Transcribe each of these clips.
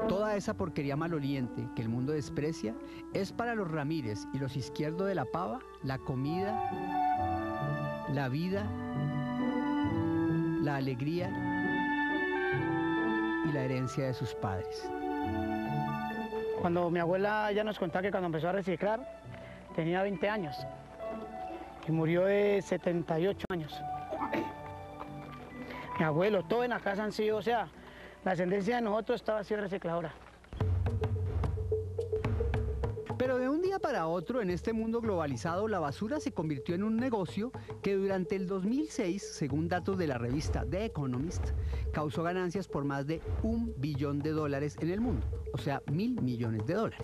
Toda esa porquería maloliente que el mundo desprecia es para los Ramírez y los Izquierdo de la Pava la comida, la vida, la alegría y la herencia de sus padres. Cuando mi abuela ya nos contaba que cuando empezó a reciclar tenía 20 años y murió de 78 años. Mi abuelo, todo en la casa han sido, o sea, la ascendencia de nosotros estaba así recicladora. Pero de un día para otro, en este mundo globalizado, la basura se convirtió en un negocio que durante el 2006, según datos de la revista The Economist, causó ganancias por más de $1 billón en el mundo, o sea, $1.000 millones.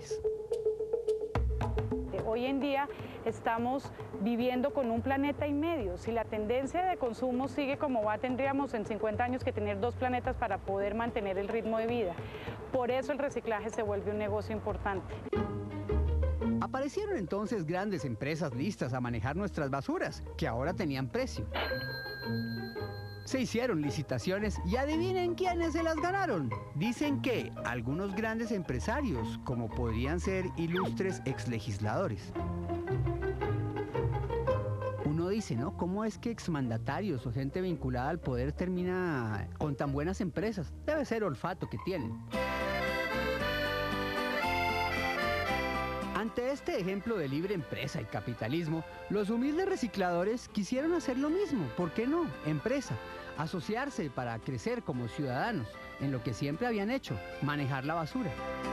Hoy en día estamos viviendo con 1,5 planetas. Si la tendencia de consumo sigue como va, tendríamos en 50 años que tener 2 planetas para poder mantener el ritmo de vida. Por eso el reciclaje se vuelve un negocio importante. Aparecieron entonces grandes empresas listas a manejar nuestras basuras, que ahora tenían precio. Se hicieron licitaciones y adivinen quiénes se las ganaron. Dicen que algunos grandes empresarios, como podrían ser ilustres exlegisladores. Uno dice, ¿no? ¿Cómo es que exmandatarios o gente vinculada al poder termina con tan buenas empresas? Debe ser olfato que tienen. Ante este ejemplo de libre empresa y capitalismo, los humildes recicladores quisieron hacer lo mismo. ¿Por qué no? Empresa. Asociarse para crecer como ciudadanos en lo que siempre habían hecho, manejar la basura.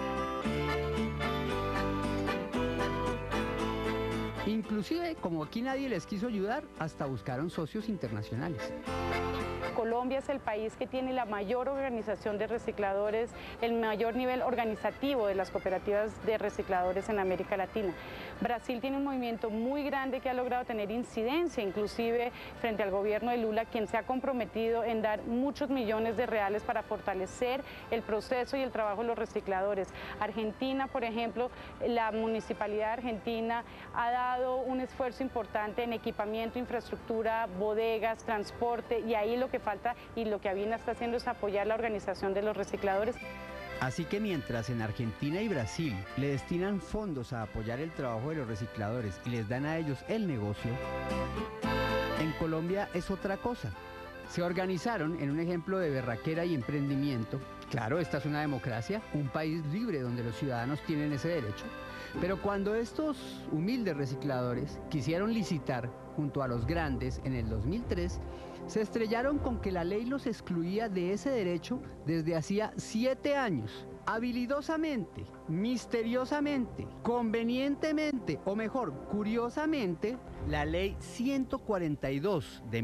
Inclusive, como aquí nadie les quiso ayudar, hasta buscaron socios internacionales. Colombia es el país que tiene la mayor organización de recicladores, el mayor nivel organizativo de las cooperativas de recicladores en América Latina. Brasil tiene un movimiento muy grande que ha logrado tener incidencia, inclusive frente al gobierno de Lula, quien se ha comprometido en dar muchos millones de reales para fortalecer el proceso y el trabajo de los recicladores. Argentina, por ejemplo, la Municipalidad Argentina ha dado un esfuerzo importante en equipamiento, infraestructura, bodegas, transporte, y ahí lo que falta y lo que Avina está haciendo es apoyar la organización de los recicladores. Así que mientras en Argentina y Brasil le destinan fondos a apoyar el trabajo de los recicladores y les dan a ellos el negocio, en Colombia es otra cosa. Se organizaron en un ejemplo de berraquera y emprendimiento. Claro, esta es una democracia, un país libre donde los ciudadanos tienen ese derecho. Pero cuando estos humildes recicladores quisieron licitar junto a los grandes en el 2003, se estrellaron con que la ley los excluía de ese derecho desde hacía 7 años. Habilidosamente, misteriosamente, convenientemente, o mejor, curiosamente, la ley 142 de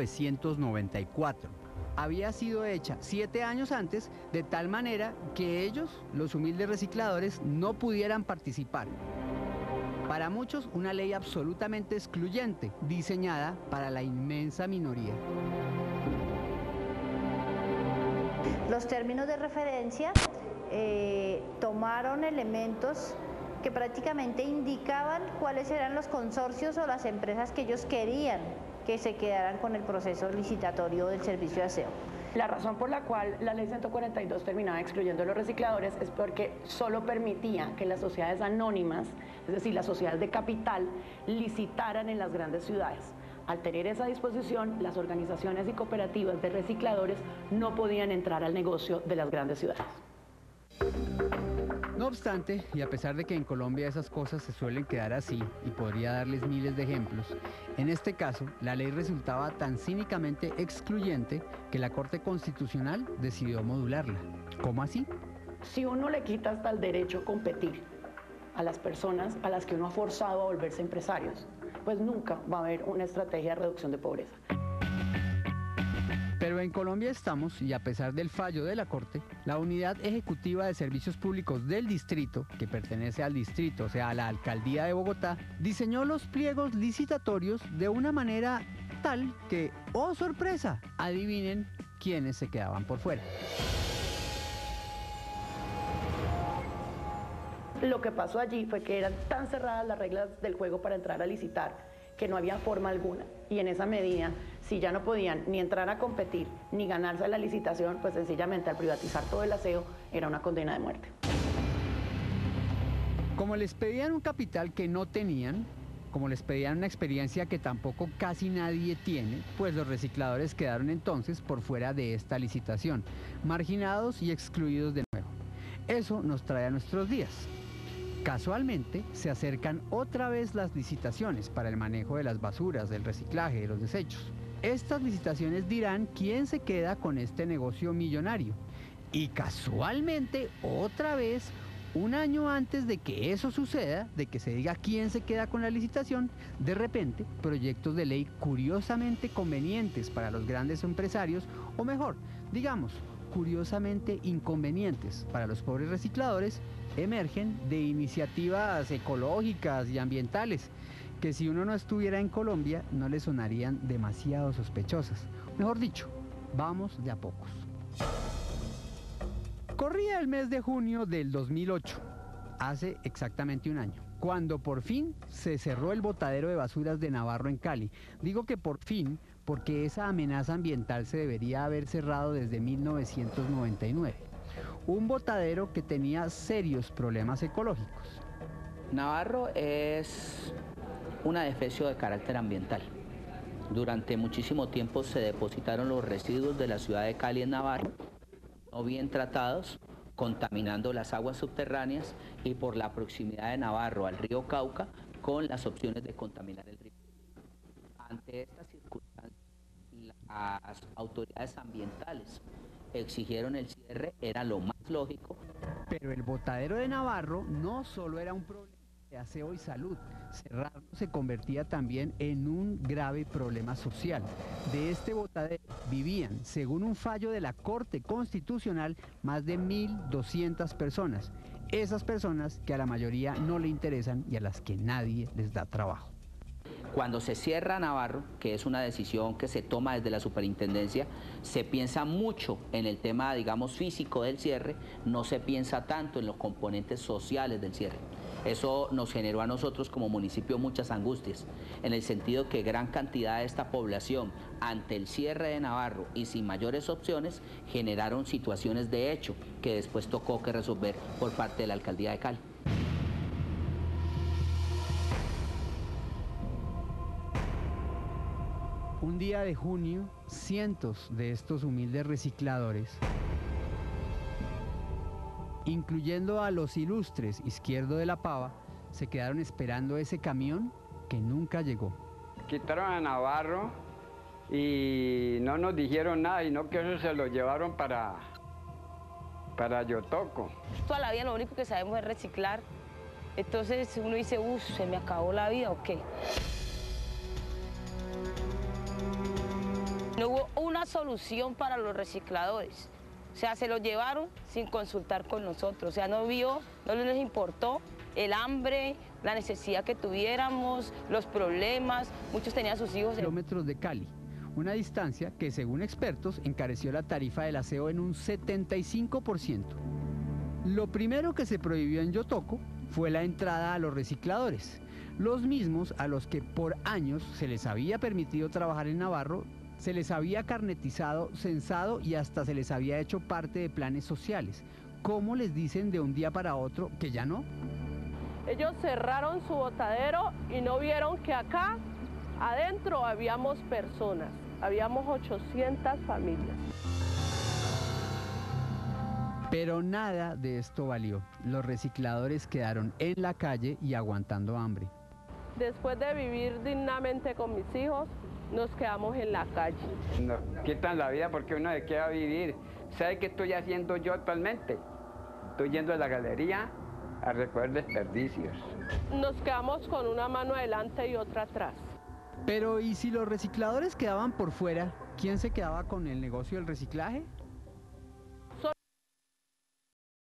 1994 había sido hecha 7 años antes, de tal manera que ellos, los humildes recicladores, no pudieran participar. Para muchos, una ley absolutamente excluyente, diseñada para la inmensa minoría. Los términos de referencia tomaron elementos que prácticamente indicaban cuáles eran los consorcios o las empresas que ellos querían que se quedaran con el proceso licitatorio del servicio de aseo. La razón por la cual la ley 142 terminaba excluyendo a los recicladores es porque solo permitía que las sociedades anónimas, es decir, las sociedades de capital, licitaran en las grandes ciudades. Al tener esa disposición, las organizaciones y cooperativas de recicladores no podían entrar al negocio de las grandes ciudades. No obstante, y a pesar de que en Colombia esas cosas se suelen quedar así, y podría darles miles de ejemplos, en este caso la ley resultaba tan cínicamente excluyente que la Corte Constitucional decidió modularla. ¿Cómo así? Si uno le quita hasta el derecho a competir a las personas a las que uno ha forzado a volverse empresarios, pues nunca va a haber una estrategia de reducción de pobreza. Pero en Colombia estamos, y a pesar del fallo de la Corte, la Unidad Ejecutiva de Servicios Públicos del Distrito, que pertenece al distrito, o sea, a la Alcaldía de Bogotá, diseñó los pliegos licitatorios de una manera tal que, ¡oh sorpresa!, adivinen quiénes se quedaban por fuera. Lo que pasó allí fue que eran tan cerradas las reglas del juego para entrar a licitar que no había forma alguna, y en esa medida, si ya no podían ni entrar a competir ni ganarse la licitación, pues sencillamente al privatizar todo el aseo era una condena de muerte. Como les pedían un capital que no tenían, como les pedían una experiencia que tampoco casi nadie tiene, pues los recicladores quedaron entonces por fuera de esta licitación, marginados y excluidos de nuevo. Eso nos trae a nuestros días. Casualmente se acercan otra vez las licitaciones para el manejo de las basuras, del reciclaje, de los desechos. Estas licitaciones dirán quién se queda con este negocio millonario. Y casualmente otra vez, un año antes de que eso suceda, de que se diga quién se queda con la licitación, de repente, proyectos de ley curiosamente convenientes para los grandes empresarios, o mejor, digamos, curiosamente inconvenientes para los pobres recicladores, emergen de iniciativas ecológicas y ambientales, que si uno no estuviera en Colombia, no le sonarían demasiado sospechosas. Mejor dicho, vamos de a pocos. Corría el mes de junio del 2008, hace exactamente un año, cuando por fin se cerró el botadero de basuras de Navarro en Cali. Digo que por fin, porque esa amenaza ambiental se debería haber cerrado desde 1999. Un botadero que tenía serios problemas ecológicos. Navarro es una defecio de carácter ambiental. Durante muchísimo tiempo se depositaron los residuos de la ciudad de Cali en Navarro, no bien tratados, contaminando las aguas subterráneas y por la proximidad de Navarro al río Cauca, con las opciones de contaminar el río. Ante estas circunstancias, las autoridades ambientales exigieron el cierre, era lo más lógico. Pero el botadero de Navarro no solo era un problema de aseo y salud, cerrarlo se convertía también en un grave problema social. De este botadero vivían, según un fallo de la Corte Constitucional, más de 1.200 personas. Esas personas que a la mayoría no le interesan y a las que nadie les da trabajo. Cuando se cierra Navarro, que es una decisión que se toma desde la superintendencia, se piensa mucho en el tema, digamos, físico del cierre, no se piensa tanto en los componentes sociales del cierre. Eso nos generó a nosotros como municipio muchas angustias, en el sentido que gran cantidad de esta población, ante el cierre de Navarro y sin mayores opciones, generaron situaciones de hecho que después tocó que resolver por parte de la alcaldía de Cali. Un día de junio, cientos de estos humildes recicladores, incluyendo a los ilustres Izquierdo de la Pava, se quedaron esperando ese camión que nunca llegó. Quitaron a Navarro y no nos dijeron nada, y no que eso se lo llevaron para Yotoco. Toda la vida lo único que sabemos es reciclar, entonces uno dice, ¿se me acabó la vida o qué? No hubo una solución para los recicladores. O sea, se lo llevaron sin consultar con nosotros. O sea, no les importó el hambre, la necesidad que tuviéramos, los problemas. Muchos tenían sus hijos. Kilómetros de Cali, una distancia que, según expertos, encareció la tarifa del aseo en un 75%. Lo primero que se prohibió en Yotoco fue la entrada a los recicladores, los mismos a los que por años se les había permitido trabajar en Navarro, se les había carnetizado, censado y hasta se les había hecho parte de planes sociales. ¿Cómo les dicen de un día para otro que ya no? Ellos cerraron su botadero y no vieron que acá adentro habíamos personas, habíamos 800 familias. Pero nada de esto valió. Los recicladores quedaron en la calle y aguantando hambre. Después de vivir dignamente con mis hijos, nos quedamos en la calle. Nos quitan la vida porque uno se queda a vivir. ¿Sabe qué estoy haciendo yo actualmente? Estoy yendo a la galería a recoger desperdicios. Nos quedamos con una mano adelante y otra atrás. Pero ¿y si los recicladores quedaban por fuera? ¿Quién se quedaba con el negocio del reciclaje?